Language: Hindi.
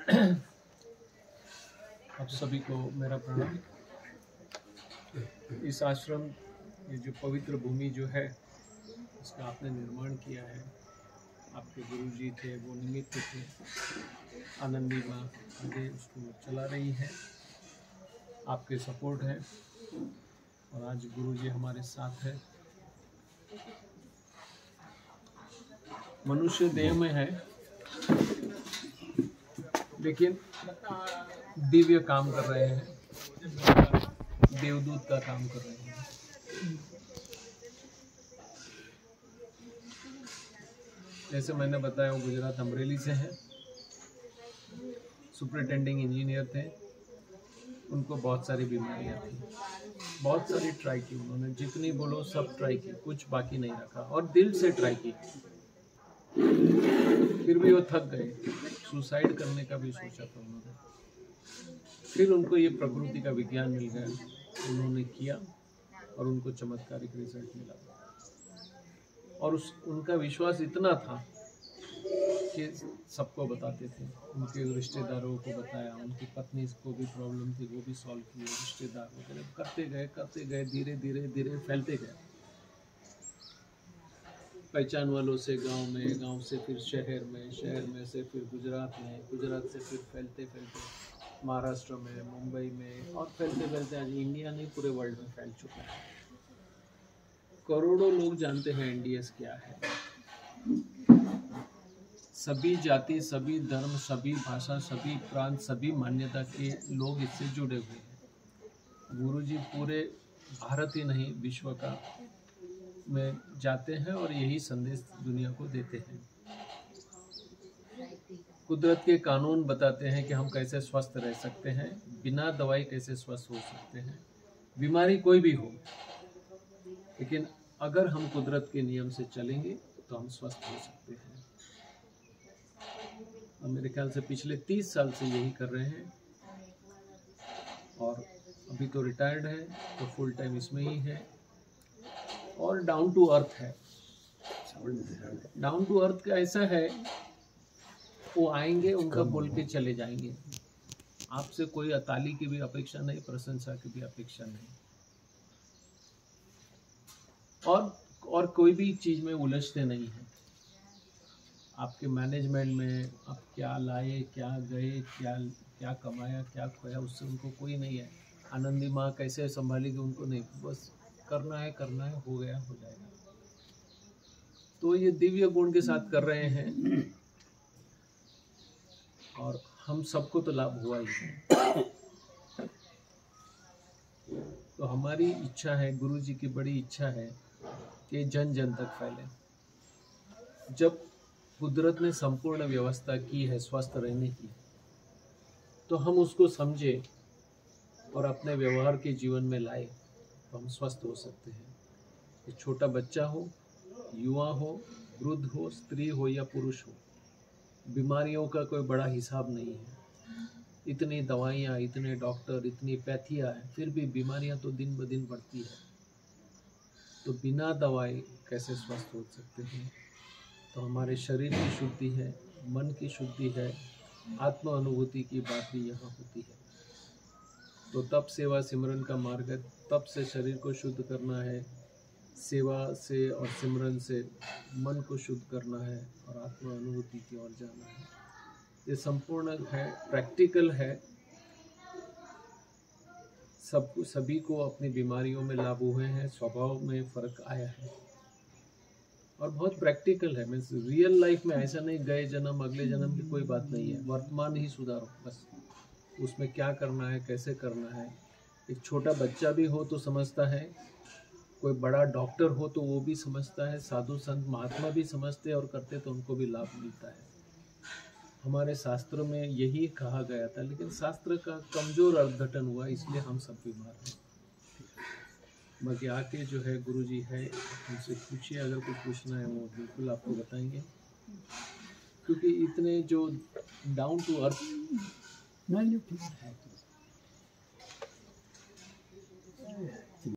आप सभी को मेरा प्रणाम। इस आश्रम, ये जो पवित्र भूमि जो है, इसका आपने निर्माण किया है। आपके गुरुजी थे, वो निमित्त थे। आनंदी माँ आगे उसको चला रही है, आपके सपोर्ट है, और आज गुरुजी हमारे साथ है। मनुष्य देह में है, लेकिन दिव्य काम कर रहे हैं, देवदूत का काम कर रहे हैं। जैसे मैंने बताया, वो गुजरात अमरेली से हैं, सुपरिटेंडिंग इंजीनियर थे। उनको बहुत सारी बीमारियां थी, बहुत सारी ट्राई की उन्होंने, जितनी बोलो सब ट्राई की, कुछ बाकी नहीं रखा, और दिल से ट्राई की। फिर भी वो थक गए, सुसाइड करने का भी सोचा था उन्होंने। फिर उनको ये प्रकृति का विज्ञान मिल गया, उन्होंने किया और उनको चमत्कारिक रिजल्ट मिला। और उनका विश्वास इतना था कि सबको बताते थे, उनके रिश्तेदारों को बताया, उनकी पत्नी को भी प्रॉब्लम थी, वो भी सॉल्व की, रिश्तेदार वगैरह करते गए, धीरे धीरे फैलते गए। पहचान वालों से गांव से फिर शहर में से फिर गुजरात से फिर फैलते महाराष्ट्र में, मुंबई में, और फैलते आज इंडिया नहीं पूरे वर्ल्ड में फैल चुका है। करोड़ों लोग जानते हैं एनडीएस क्या है। सभी जाति, सभी धर्म, सभी भाषा, सभी प्रांत, सभी मान्यता के लोग इससे जुड़े हुए हैं। गुरुजी पूरे भारत ही नहीं, विश्व का में जाते हैं और यही संदेश दुनिया को देते हैं। कुदरत के कानून बताते हैं कि हम कैसे स्वस्थ रह सकते हैं, बिना दवाई कैसे स्वस्थ हो सकते हैं। बीमारी कोई भी हो, लेकिन अगर हम कुदरत के नियम से चलेंगे तो हम स्वस्थ हो सकते हैं। और मेरे ख्याल से पिछले 30 साल से यही कर रहे हैं, और अभी तो रिटायर्ड है, तो फुल टाइम इसमें ही है, और डाउन टू अर्थ है। डाउन टू अर्थ का ऐसा है, वो आएंगे, उनका बोल के चले जाएंगे। आपसे कोई अताली की भी अपेक्षा नहीं, प्रशंसा की भी अपेक्षा नहीं, और कोई भी चीज में उलझते नहीं है। आपके मैनेजमेंट में आप क्या लाए, क्या गए, क्या कमाया, क्या खोया, उससे उनको कोई नहीं है। आनंदी माँ कैसे संभालेगी उनको नहीं, बस करना है, हो गया, हो जाएगा। तो ये दिव्य गुण के साथ कर रहे हैं, और हम सबको तो लाभ हुआ ही है। तो हमारी इच्छा है, गुरु जी की बड़ी इच्छा है कि जन जन तक फैले। जब कुदरत ने संपूर्ण व्यवस्था की है स्वस्थ रहने की, तो हम उसको समझे और अपने व्यवहार के जीवन में लाए, तो हम स्वस्थ हो सकते हैं। ये छोटा बच्चा हो, युवा हो, वृद्ध हो, स्त्री हो या पुरुष हो, बीमारियों का कोई बड़ा हिसाब नहीं है। इतनी दवाइयाँ, इतने डॉक्टर, इतनी पैथियाँ हैं, फिर भी बीमारियाँ तो दिन ब दिन बढ़ती है। तो बिना दवाई कैसे स्वस्थ हो सकते हैं? तो हमारे शरीर की शुद्धि है, मन की शुद्धि है, आत्म अनुभूति की बात भी यहाँ होती है। तो तप सेवा सिमरन का मार्ग है, तप से शरीर को शुद्ध करना है, सेवा से और सिमरन से मन को शुद्ध करना है, और आत्म अनुभूति की ओर जाना है। ये संपूर्ण है, प्रैक्टिकल है। सभी को अपनी बीमारियों में लाभ हुए हैं, स्वभाव में फर्क आया है, और बहुत प्रैक्टिकल है। मीन्स रियल लाइफ में ऐसा नहीं गए जन्म अगले जन्म की कोई बात नहीं है। वर्तमान ही सुधारो, बस उसमें क्या करना है, कैसे करना है। एक छोटा बच्चा भी हो तो समझता है, कोई बड़ा डॉक्टर हो तो वो भी समझता है, साधु संत महात्मा भी समझते हैं और करते, तो उनको भी लाभ मिलता है। हमारे शास्त्र में यही कहा गया था, लेकिन शास्त्र का कमजोर अर्थघटन हुआ, इसलिए हम सब बीमार हैं। बाकी आके जो है गुरुजी है, उनसे पूछिए, अगर कुछ पूछना है वो बिल्कुल आपको बताएंगे, क्योंकि इतने जो डाउन टू अर्थ है।